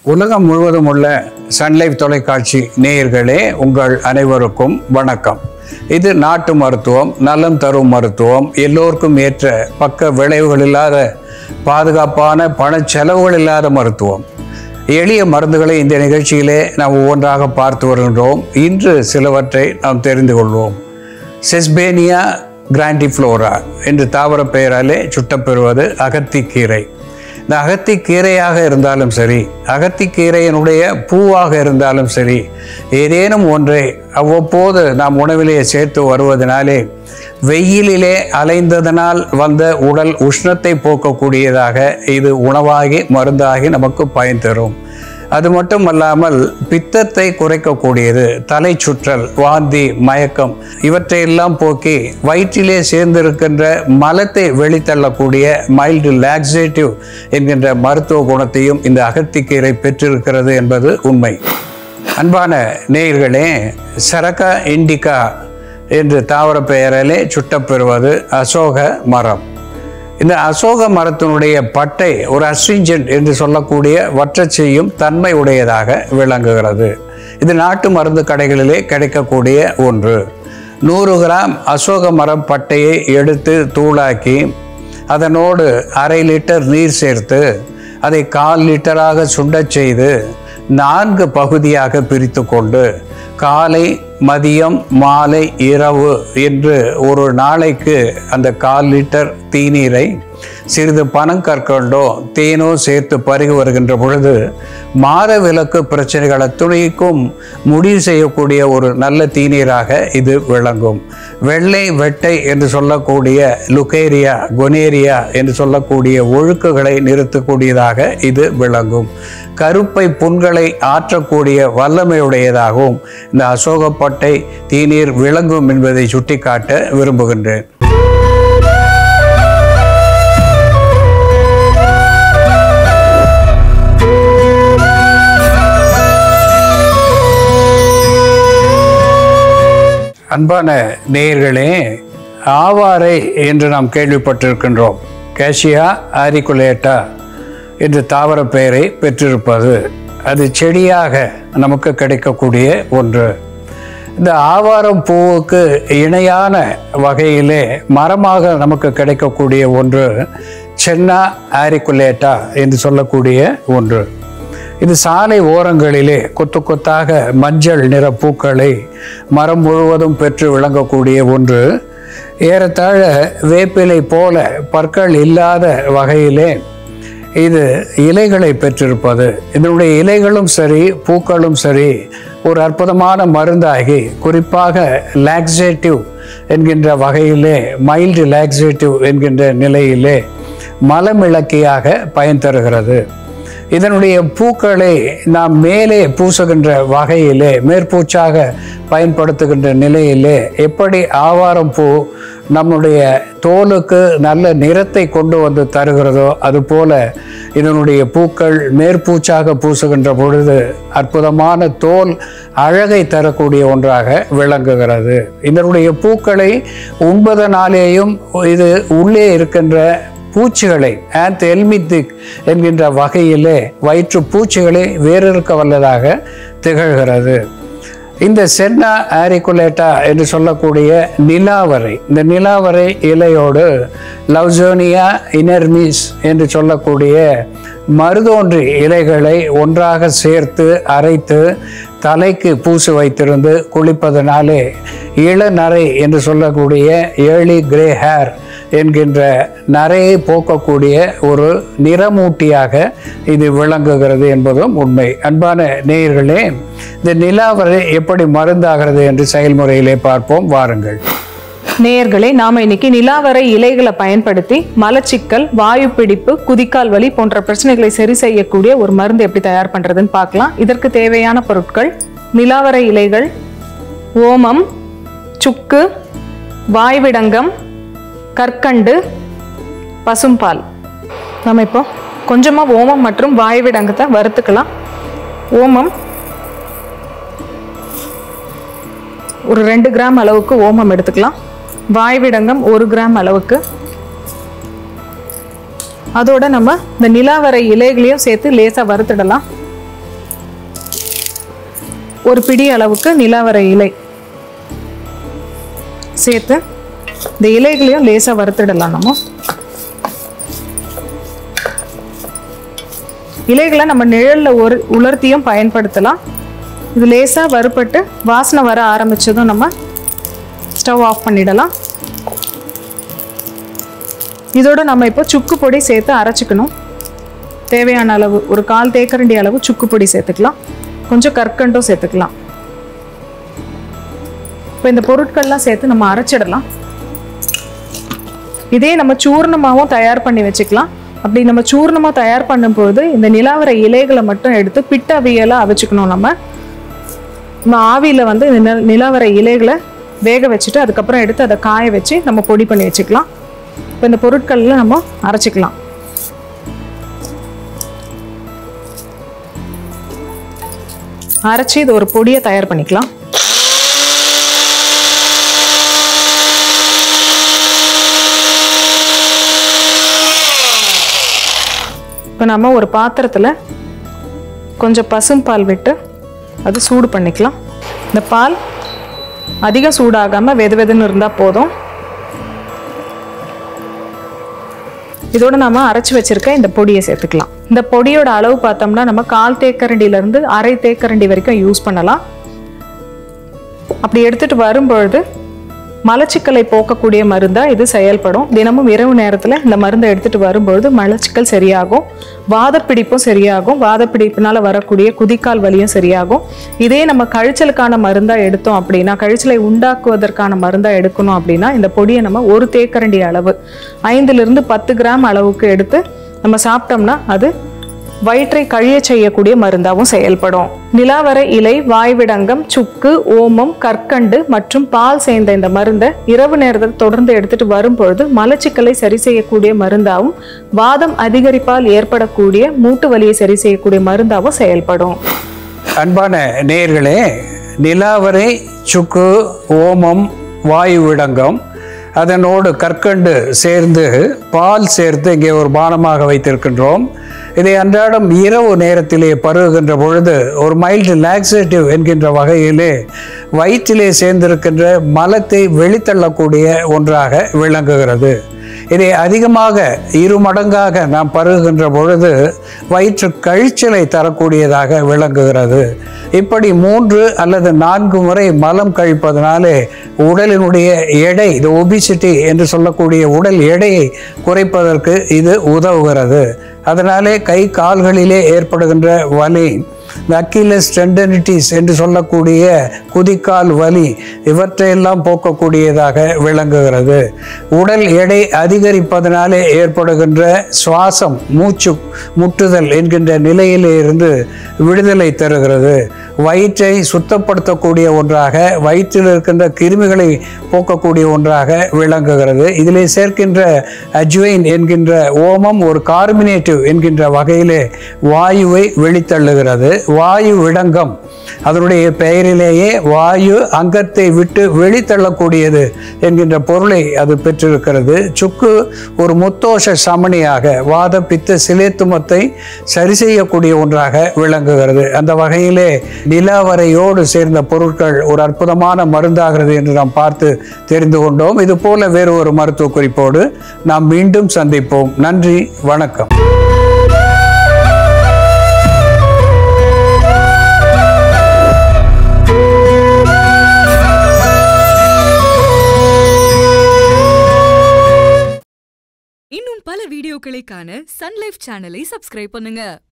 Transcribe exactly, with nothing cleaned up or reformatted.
உலகம் முழுவதும் உள்ள சன்லைஃப் தொலைக்காட்சி நேயர்களே, உங்கள் அனைவருக்கும் வணக்கம். இது நாட்டு மருத்துவம், நலம் தரும் மருத்துவம், எல்லோருக்கும் ஏற்ற பக்க விளைவுகள் இல்லாத பாதுகாப்பான பண செலவுகள் இல்லாத மருத்துவம். எளிய மருந்துகளை இந்த நிகழ்ச்சியிலே நாம் ஒவ்வொன்றாக பார்த்து வருகின்றோம். இன்று சிலவற்றை நாம் தெரிந்து கொள்வோம். செஸ்பேனியா கிராண்டிஃப்ளோரா என்று தாவர பெயராலே சுட்டப்பெறுவது அகத்திக்கீரை. இந்த அகத்திக்கீரையாக இருந்தாலும் சரி, அகத்திக்கீரையினுடைய பூவாக இருந்தாலும் சரி, ஏதேனும் ஒன்றை அவ்வப்போது நாம் உணவிலேயே சேர்த்து வருவதனாலே வெயிலிலே அலைந்ததனால் வந்த உடல் உஷ்ணத்தை போக்கக்கூடியதாக இது உணவாகி மருந்தாகி நமக்கு பயன் தரும். அது மட்டும் அல்லாமல் பித்தத்தை குறைக்கக்கூடியது, தலை சுற்றல், வாந்தி, மயக்கம் இவற்றையெல்லாம் போக்கி வயிற்றிலே சேர்ந்திருக்கின்ற மலத்தை வெளித்தள்ளக்கூடிய மைல்டு லாக்ஸேட்டிவ் என்கின்ற மருத்துவ குணத்தையும் இந்த அகத்திக்கீரை பெற்றிருக்கிறது என்பது உண்மை. அன்பான நேயர்களே, சரக்கா இண்டிகா என்று தாவர பெயராலே சுட்டப்பெறுவது அசோக மரம். இந்த அசோக மரத்தினுடைய பட்டை ஒரு அஸ்ட்ரிஞ்சன்ட் என்று சொல்லக்கூடிய வற்றச் செய்யும் தன்மை உடையதாக விளங்குகிறது. இது நாட்டு மருந்து கடைகளிலே கிடைக்கக்கூடிய ஒன்று. நூறு கிராம் அசோக மரம் பட்டையை எடுத்து தூளாக்கி அதனோடு அரை லிட்டர் நீர் சேர்த்து அதை கால் லிட்டராக சுண்டச் செய்து நான்கு பகுதியாக பிரித்து கொண்டு காலை, மதியம், மாலை, இரவு என்று ஒரு நாளைக்கு அந்த கால் லிட்டர் தீநீரை சிறிது பனங்கற்கண்டோ தேனோ சேர்த்து பருகி வருகின்ற பொழுது மாதவிலக்கு பிரச்சனைகளை துணிக்கும் முடிவு செய்யக்கூடிய ஒரு நல்ல தீநீராக இது விளங்கும். வெள்ளை வெட்டை என்று சொல்லக்கூடிய லுகேரியா, கொனேரியா என்று சொல்லக்கூடிய ஒழுக்குகளை நிறுத்தக்கூடியதாக இது விளங்கும். கருப்பை புண்களை ஆற்றக்கூடிய வல்லமையுடையதாகவும் இந்த அசோகப்பட்டை தீநீர் விளங்கும் என்பதை சுட்டிக்காட்ட விரும்புகின்றேன். அன்பான நேயர்களே, ஆவாரை என்று நாம் கேள்விப்பட்டிருக்கின்றோம். கேஷியா ஆரிகுலேட்டா என்று தாவர பெயரை பெற்றிருப்பது அது செடியாக நமக்கு கிடைக்கக்கூடிய ஒன்று. இந்த ஆவாரம் பூவுக்கு இணையான வகையிலே மரமாக நமக்கு கிடைக்கக்கூடிய ஒன்று சென்னா ஆரிகுலேட்டா என்று சொல்லக்கூடிய ஒன்று. இது சாலை ஓரங்களிலே கொத்து கொத்தாக மஞ்சள் நிற பூக்களை மரம் முழுவதும் பெற்று விளங்கக்கூடிய ஒன்று. ஏறத்தாழ வேப்பிலை போல பற்கள் இல்லாத வகையிலே இது இலைகளை பெற்றிருப்பது. இதனுடைய இலைகளும் சரி, பூக்களும் சரி ஒரு அற்புதமான மருந்தாகி குறிப்பாக லாக்ஸேட்டிவ் என்கின்ற வகையிலே, மைல்டு லாக்ஸேட்டிவ் என்கின்ற நிலையிலே மலமிளக்கியாக பயன் தருகிறது. இதனுடைய பூக்களை நாம் மேலே பூசுகின்ற வகையிலே, மேற்பூச்சாக பயன்படுத்துகின்ற நிலையிலே எப்படி ஆவாரம் பூ நம்முடைய தோலுக்கு நல்ல நிறத்தை கொண்டு வந்து தருகிறதோ அதுபோல இதனுடைய பூக்கள் மேற்பூச்சாக பூசுகின்ற பொழுது அற்புதமான தோல் அழகை தரக்கூடிய ஒன்றாக விளங்குகிறது. இதனுடைய பூக்களை உண்பதனாலேயும் இது உள்ளே இருக்கின்ற பூச்சிகளை ஆந்த் எல்மித்திக் என்கின்ற வகையிலே வயிற்று பூச்சிகளை வேறறுக்க வல்லதாக திகழ்கிறது. இந்த சென்னா ஆரிகுலேட்டா என்று சொல்லக்கூடிய நிலாவரை, இந்த நிலாவரை இலையோடு லவ்சோனியா இனர்மிஸ் என்று சொல்லக்கூடிய மருதோன்றி இலைகளை ஒன்றாக சேர்த்து அரைத்து தலைக்கு பூசி வைத்திருந்து குளிப்பதனாலே இளநரை என்று சொல்லக்கூடிய ஏர்லி கிரே ஹேர் என்கின்ற நரையை போக்கக்கூடிய ஒரு நிறமூட்டியாக இது விளங்குகிறது என்பதும் உண்மை. அன்பான நேயர்களே, இந்த நிலாவரை எப்படி மருந்தாகிறது என்று செயல்முறையிலே பார்ப்போம், வாருங்கள். நேயர்களே, நாம இன்னைக்கு நிலாவரை இலைகளை பயன்படுத்தி மலச்சிக்கல், வாயு பிடிப்பு, குதிக்கால் வலி போன்ற பிரச்சனைகளை சரி செய்யக்கூடிய ஒரு மருந்து எப்படி தயார் பண்றதுன்னு பார்க்கலாம். இதற்கு தேவையான பொருட்கள்: நிலாவரை இலைகள், ஓமம், சுக்கு, வாய்விடங்கம், கற்கண்டு, பசும்பால். நம்ம இப்போ கொஞ்சமாக ஓமம் மற்றும் வாய்விடங்கத்தை வறுத்துக்கலாம். ஓமம் ஒரு ரெண்டு கிராம் அளவுக்கு ஓமம் எடுத்துக்கலாம். வாய்விடங்கம் ஒரு கிராம் அளவுக்கு. அதோட நம்ம இந்த நிலாவரை இலைகளையும் சேர்த்து லேசாக வறுத்துடலாம். ஒரு பிடி அளவுக்கு நிலாவரை இலை சேர்த்து இந்த இலைகளையும் லேசாக வறுத்துடலாம். நம்ம இலைகளை நம்ம நிழலில் ஒரு உலர்த்தியும் பயன்படுத்தலாம். இது லேசாக வறுப்பட்டு வாசனை வர ஆரம்பித்ததும் நம்ம ஸ்டவ் ஆஃப் பண்ணிடலாம். இதோட நம்ம இப்போ சுக்கு பொடி சேர்த்து அரைச்சிக்கணும். தேவையான அளவு ஒரு கால் தேக்கரண்டி அளவு சுக்கு பொடி சேர்த்துக்கலாம். கொஞ்சம் கற்கண்டும் சேர்த்துக்கலாம். இப்போ இந்த பொருட்கள்லாம் சேர்த்து நம்ம அரைச்சிடலாம். இதே நம்ம சூர்ணமாகவும் தயார் பண்ணி வச்சுக்கலாம். அப்படி நம்ம சூர்ணமாக தயார் பண்ணும்போது இந்த நிலாவரை இலைகளை மட்டும் எடுத்து பிட்ட அவியலாக அவிச்சுக்கணும். நம்ம நம்ம ஆவியில் வந்து இந்த நிலாவரை இலைகளை வேக வச்சுட்டு அதுக்கப்புறம் எடுத்து அதை காய வச்சு நம்ம பொடி பண்ணி வச்சுக்கலாம். இப்போ இந்த பொருட்கள்லாம் நம்ம அரைச்சிக்கலாம். அரைச்சி இது ஒரு பொடியை தயார் பண்ணிக்கலாம். இப்போ நம்ம ஒரு பாத்திரத்தில் கொஞ்சம் பசும்பால் விட்டு அது சூடு பண்ணிக்கலாம். இந்த பால் அதிகம் சூடாகாமல் வெது வெதுன்னு இருந்தால் போதும். இதோட நம்ம அரைச்சி வச்சிருக்க இந்த பொடியை சேர்த்துக்கலாம். இந்த பொடியோட அளவு பார்த்தோம்னா நம்ம கால் தேக்கரண்டியிலேருந்து அரை தேக்கரண்டி வரைக்கும் யூஸ் பண்ணலாம். அப்படி எடுத்துட்டு வரும்பொழுது மலச்சிக்கலை போக்கக்கூடிய மருந்தாக இது செயல்படும். தினமும் இரவு நேரத்தில் இந்த மருந்தை எடுத்துகிட்டு வரும்பொழுது மலச்சிக்கல் சரியாகும், வாதப்பிடிப்பும் சரியாகும், வாதப்பிடிப்பினால் வரக்கூடிய குதிக்கால் வலியும் சரியாகும். இதே நம்ம கழிச்சலுக்கான மருந்தாக எடுத்தோம் அப்படின்னா, கழிச்சலை உண்டாக்குவதற்கான மருந்தாக எடுக்கணும் அப்படின்னா இந்த பொடியை நம்ம ஒரு தேக்கரண்டி அளவு ஐந்துலேருந்து பத்து கிராம் அளவுக்கு எடுத்து நம்ம சாப்பிட்டோம்னா அது வயிற்றை கழிய செய்யக்கூடிய மருந்தாகவும் செயல்படும். நிலாவரை இலை, வாய்விடங்கம், சுக்கு, ஓமம், கற்கண்டு மற்றும் பால் சேர்ந்த இந்த மருந்தை இரவு நேரத்தில் தொடர்ந்து எடுத்துட்டு வரும்பொழுது மலச்சிக்கலை சரி செய்யக்கூடிய மருந்தாகவும் வாதம் அதிகரிப்பால் ஏற்படக்கூடிய மூட்டு வலியை சரி செய்யக்கூடிய மருந்தாகவும் செயல்படும். அன்பான நேயர்களே, நிலாவரை, சுக்கு, ஓமம், வாயுவிடங்கம் அதனோடு கற்கண்டு சேர்ந்து பால் சேர்த்து இங்கே ஒரு பானமாக வைத்திருக்கின்றோம். இதை அன்றாடம் இரவு நேரத்திலே பருகுகின்ற பொழுது ஒரு மைல்டு லாக்ஸேட்டிவ் என்கின்ற வகையிலே வயிற்றிலே சேர்ந்திருக்கின்ற மலத்தை வெளித்தள்ளக்கூடிய ஒன்றாக விளங்குகிறது. இதை அதிகமாக இரு மடங்காக நாம் பருகுகின்ற பொழுது வயிற்று கழிச்சலை தரக்கூடியதாக விளங்குகிறது. இப்படி மூன்று அல்லது நான்கு முறை மலம் கழிப்பதனாலே உடலினுடைய எடை, இது ஒபிசிட்டி என்று சொல்லக்கூடிய உடல் எடையை குறைப்பதற்கு இது உதவுகிறது. அதனாலே கை கால்களிலே ஏற்படுகின்ற வலி, அக்கிலஸ் டெண்டனிட்டிஸ் என்று சொல்லக்கூடிய குதிக்கால் வலி, இவற்றையெல்லாம் போக்கக்கூடியதாக விளங்குகிறது. உடல் எடை அதிகரிப்பதனாலே ஏற்படுகின்ற சுவாசம், மூச்சு முட்டுதல் என்கின்ற நிலையிலே இருந்து விடுதலை தருகிறது. வயிற்றை சுத்தப்படுத்தக்கூடிய ஒன்றாக, வயிற்றில் இருக்கின்ற கிருமிகளை போக்கக்கூடிய ஒன்றாக விளங்குகிறது. இதிலே சேர்க்கின்ற அஜ்வைன் என்கின்ற ஓமம் ஒரு கார்மினேட்டிவ் என்கின்ற வகையிலே வாயுவை வெளித்தள்ளுகிறது. வாயு விடங்கம் அதனுடைய பெயரிலேயே வாயு அங்கத்தை விட்டு வெளித்தள்ளக்கூடியது என்கின்ற பொருளை அது பெற்றிருக்கிறது. சுக்கு ஒரு முத்தோஷ சமணியாக வாத பித்த சிலேத்துமத்தை சரி செய்யக்கூடிய ஒன்றாக விளங்குகிறது. அந்த வகையிலே நிலாவரையோடு சேர்ந்த பொருட்கள் ஒரு அற்புதமான மருந்தாகிறது என்று நாம் பார்த்து தெரிந்து கொண்டோம். இது போல வேறு ஒரு மருத்துவ குறிப்போடு நாம் மீண்டும் சந்திப்போம். நன்றி, வணக்கம். இன்னும் பல வீடியோக்களை காண சன் லைஃப் சேனலை சப்ஸ்கிரைப் பண்ணுங்க.